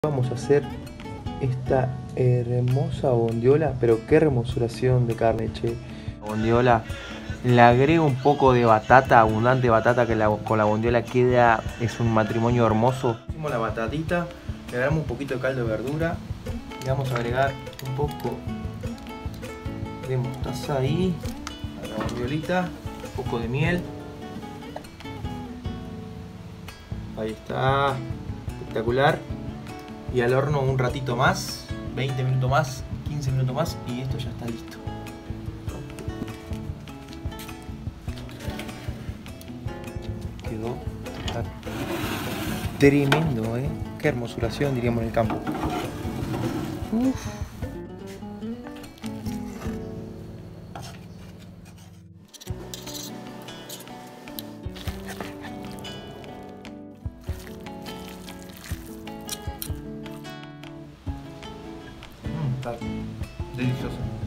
Vamos a hacer esta hermosa bondiola, pero qué hermosuración de carne, che. Bondiola, le agrego un poco de batata, abundante batata, que con la bondiola queda, es un matrimonio hermoso. Hicimos la batatita, le agregamos un poquito de caldo de verdura, le vamos a agregar un poco de mostaza ahí, a la bondiolita, un poco de miel. Ahí está, espectacular. Y al horno un ratito más, 20 minutos más, 15 minutos más, y esto ya está listo. Quedó está tremendo, qué hermosuración, diríamos, en el campo. Uf. Está delicioso.